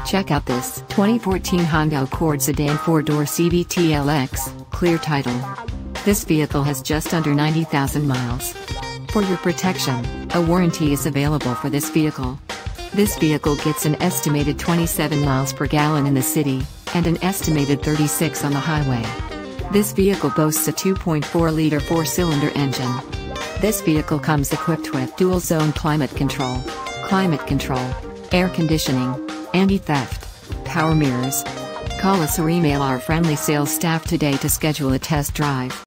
Check out this 2014 Honda Accord Sedan 4-door CVT LX, clear title. This vehicle has just under 90,000 miles. For your protection, a warranty is available for this vehicle. This vehicle gets an estimated 27 miles per gallon in the city, and an estimated 36 on the highway. This vehicle boasts a 2.4-liter 4-cylinder engine. This vehicle comes equipped with dual-zone climate control, air conditioning, anti-theft, power mirrors. Call us or email our friendly sales staff today to schedule a test drive.